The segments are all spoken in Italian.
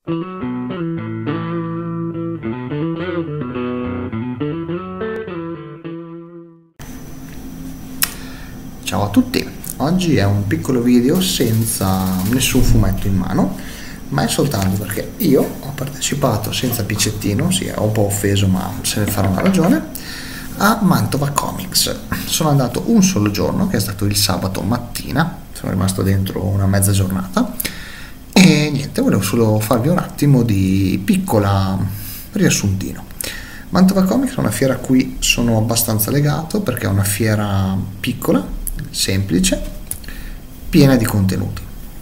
Ciao a tutti, oggi è un piccolo video senza nessun fumetto in mano, ma è soltanto perché io ho partecipato senza pizzettino, sì, ho un po' offeso ma se ne farà una ragione, a Mantova Comics. Sono andato un solo giorno, che è stato il sabato mattina, sono rimasto dentro una mezza giornata e niente, volevo solo farvi un attimo di piccola riassuntino. Mantova Comics è una fiera a cui sono abbastanza legato perché è una fiera piccola, semplice, piena di contenuti.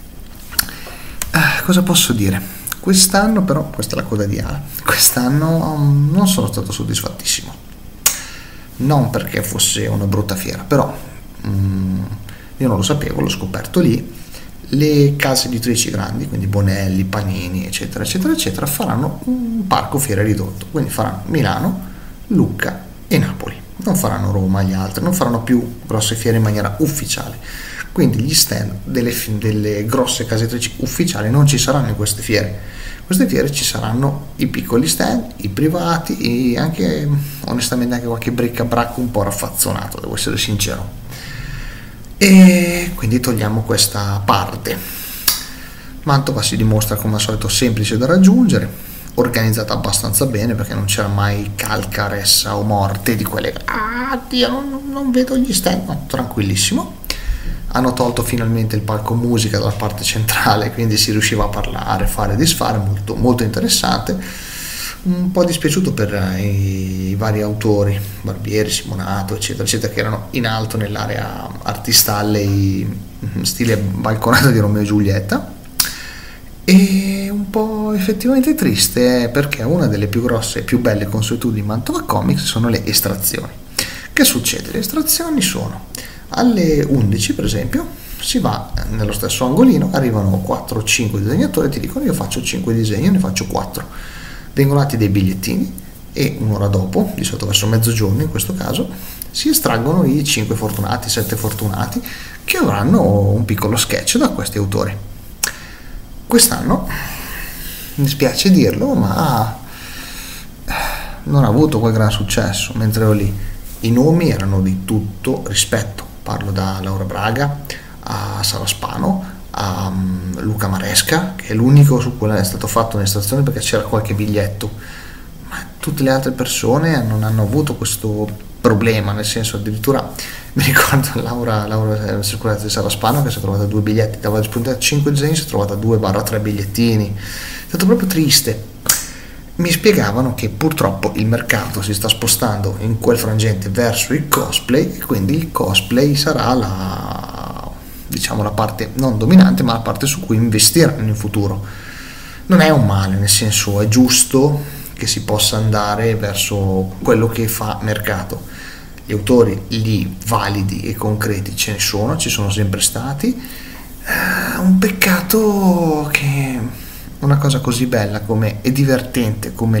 Cosa posso dire? Quest'anno però, questa è la coda di ala, quest'anno non sono stato soddisfattissimo. Non perché fosse una brutta fiera, però io non lo sapevo, l'ho scoperto lì. Le case editrici grandi, quindi Bonelli, Panini, eccetera, eccetera, eccetera, faranno un parco fiere ridotto, quindi faranno Milano, Lucca e Napoli. Non faranno Roma e gli altri, non faranno più grosse fiere in maniera ufficiale. Quindi gli stand delle grosse case editrici ufficiali non ci saranno in queste fiere. Queste fiere ci saranno i piccoli stand, i privati e anche, onestamente, anche qualche bric-a-brac un po' raffazzonato, devo essere sincero. E quindi togliamo questa parte. Mantova si dimostra come al solito semplice da raggiungere, organizzata abbastanza bene perché non c'era mai calca, ressa o morte di quelle Dio, non vedo gli stand, no, tranquillissimo. Hanno tolto finalmente il palco musica dalla parte centrale, quindi si riusciva a parlare, fare e disfare, molto, molto interessante. Un po' dispiaciuto per i vari autori, Barbieri, Simonato, eccetera, eccetera, che erano in alto nell'area artistalle, stile balconato di Romeo e Giulietta. E un po' effettivamente triste perché una delle più grosse e più belle consuetudini di Mantova Comics sono le estrazioni. Che succede? Le estrazioni sono alle 11, per esempio, si va nello stesso angolino, arrivano 4 o 5 disegnatori e ti dicono io faccio 5 disegni, io ne faccio 4. Vengono dati dei bigliettini e un'ora dopo, di solito verso mezzogiorno in questo caso, si estraggono i 5 fortunati, 7 fortunati che avranno un piccolo sketch da questi autori. Quest'anno, mi dispiace dirlo, ma non ha avuto quel gran successo, mentre ero lì. I nomi erano di tutto rispetto, parlo da Laura Braga a Sara Spano, a Luca Maresca, che è l'unico su cui è stato fatto un'estrazione perché c'era qualche biglietto, ma tutte le altre persone non hanno avuto questo problema, nel senso, addirittura mi ricordo Laura di Sara Spano che si è trovata 2 biglietti, dava spuntata 5 disegni, si è trovata 2-3 bigliettini, è stato proprio triste. Mi spiegavano che purtroppo il mercato si sta spostando in quel frangente verso il cosplay e quindi il cosplay sarà la parte non dominante, ma la parte su cui investiranno in futuro. Non è un male, nel senso, è giusto che si possa andare verso quello che fa mercato. Gli autori lì validi e concreti ce ne sono, ci sono sempre stati. Un peccato che una cosa così bella come e divertente come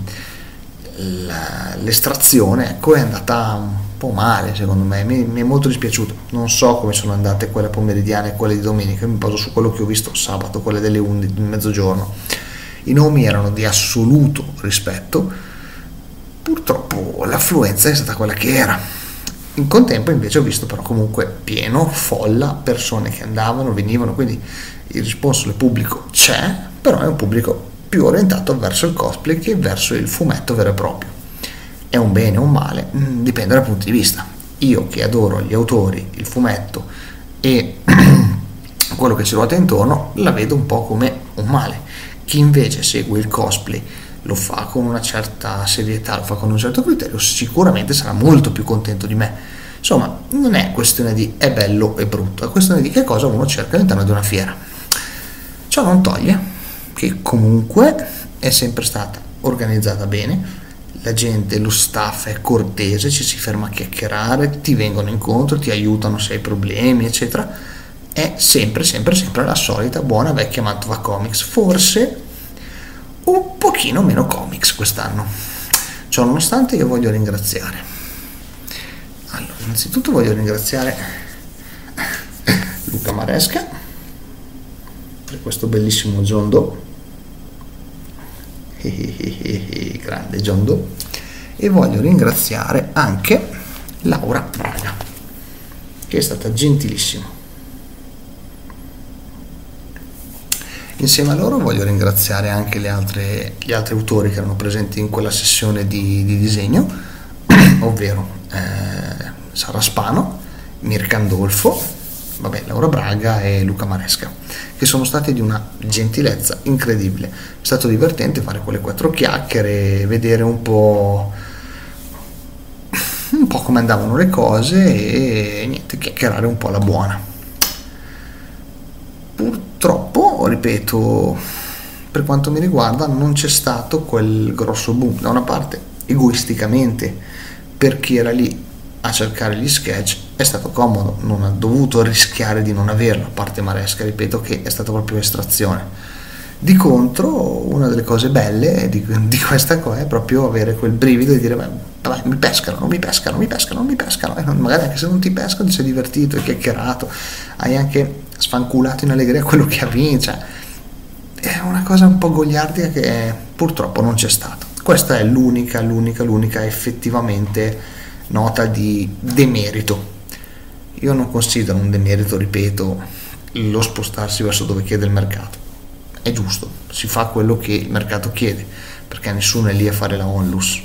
l'estrazione, ecco, è andata un po' male, secondo me. Mi è molto dispiaciuto. Non so come sono andate quelle pomeridiane e quelle di domenica, mi baso su quello che ho visto sabato, quelle delle 11 di mezzogiorno. I nomi erano di assoluto rispetto, purtroppo l'affluenza è stata quella che era. In contempo invece ho visto però comunque pieno, folla, persone che andavano, venivano, quindi il risponso del pubblico c'è, però è un pubblico più orientato verso il cosplay che verso il fumetto vero e proprio. È un bene o un male? Dipende dal punto di vista. Io che adoro gli autori, il fumetto e quello che ci ruota intorno, la vedo un po' come un male. Chi invece segue il cosplay, lo fa con una certa serietà, lo fa con un certo criterio, sicuramente sarà molto più contento di me. Insomma, non è questione di è bello e brutto, è questione di che cosa uno cerca all'interno di una fiera. Ciò non toglie che comunque è sempre stata organizzata bene, la gente, lo staff è cortese, ci si ferma a chiacchierare, ti vengono incontro, ti aiutano se hai problemi, eccetera. È sempre la solita buona vecchia Mantova Comics, forse un pochino meno comics quest'anno. Ciò nonostante io voglio ringraziare. Allora, innanzitutto voglio ringraziare Luca Maresca per questo bellissimo John Doe grande John Doe. E voglio ringraziare anche Laura Braga, che è stata gentilissima. Insieme a loro voglio ringraziare anche gli altri autori che erano presenti in quella sessione di disegno, ovvero Sara Spano, Mirka Andolfo, Laura Braga e Luca Maresca, che sono stati di una gentilezza incredibile. È stato divertente fare quelle 4 chiacchiere, vedere un po' come andavano le cose e niente, chiacchierare un po' alla buona. Purtroppo, ripeto, per quanto mi riguarda non c'è stato quel grosso boom. Da una parte, egoisticamente, per chi era lì a cercare gli sketch è stato comodo, non ha dovuto rischiare di non averlo, a parte Maresca, ripeto, che è stata proprio estrazione. Di contro, una delle cose belle di questa cosa è proprio avere quel brivido di dire vabbè, mi pescano, non mi pescano, e magari anche se non ti pescano ti sei divertito, hai chiacchierato, hai anche sfanculato in allegria quello che ha vinto. È una cosa un po' goliardica che purtroppo non c'è stata. Questa è l'unica effettivamente nota di demerito. Io non considero un demerito, ripeto, lo spostarsi verso dove chiede il mercato. È giusto, si fa quello che il mercato chiede, perché nessuno è lì a fare la onlus.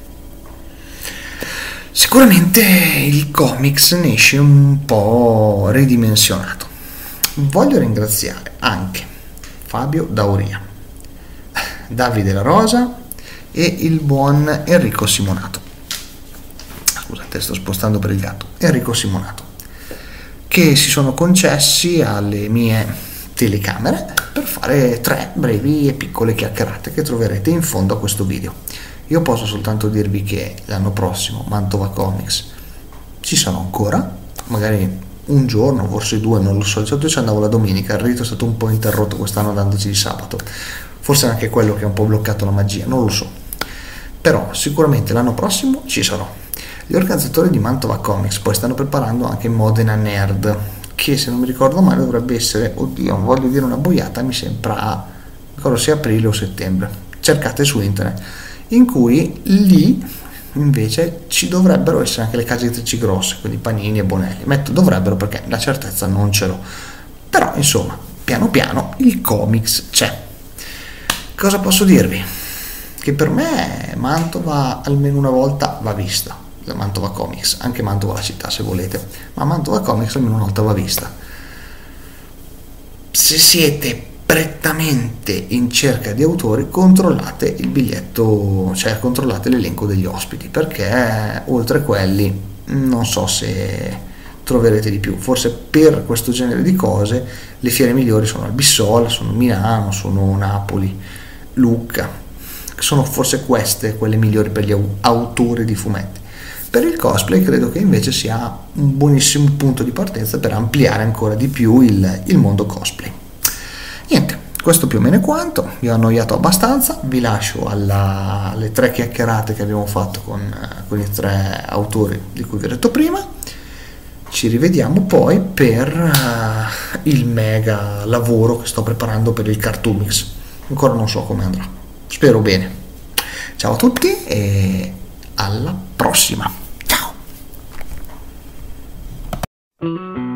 Sicuramente il comics ne esce un po' ridimensionato. Voglio ringraziare anche Fabio Dauria, Davide La Rosa e il buon Enrico Simonato. Scusate, sto spostando per il gatto. Enrico Simonato, che si sono concessi alle mie telecamere per fare 3 brevi e piccole chiacchierate che troverete in fondo a questo video. Io posso soltanto dirvi che l'anno prossimo Mantova Comics ci sarò ancora, magari un giorno, forse 2, non lo so. Di solito ci andavo la domenica, il rito è stato un po' interrotto quest'anno andandoci di sabato, forse anche quello che ha un po' bloccato la magia, non lo so, però sicuramente l'anno prossimo ci sarò. Gli organizzatori di Mantova Comics poi stanno preparando anche Modena Nerd, che se non mi ricordo male dovrebbe essere, oddio, non voglio dire una boiata, mi sembra ricordo sia aprile o settembre, cercate su internet, in cui lì invece ci dovrebbero essere anche le case editrici grosse, quindi Panini e Bonelli. Metto dovrebbero perché la certezza non ce l'ho, però insomma piano piano il comics c'è. Cosa posso dirvi? Che per me Mantova almeno una volta va vista, la Mantova Comics, anche Mantova la città se volete, ma Mantova Comics almeno una volta va vista. Se siete prettamente in cerca di autori, controllate il biglietto, cioè controllate l'elenco degli ospiti, perché oltre quelli non so se troverete di più. Forse per questo genere di cose le fiere migliori sono Albissola, sono Milano, sono Napoli, Lucca, sono forse queste quelle migliori per gli autori di fumetti. Per il cosplay credo che invece sia un buonissimo punto di partenza per ampliare ancora di più il mondo cosplay. Niente, questo più o meno è quanto. Vi ho annoiato abbastanza, vi lascio alle 3 chiacchierate che abbiamo fatto con i 3 autori di cui vi ho detto prima. Ci rivediamo poi per il mega lavoro che sto preparando per il Cartoomix. Ancora non so come andrà, spero bene. Ciao a tutti e alla prossima. Ciao.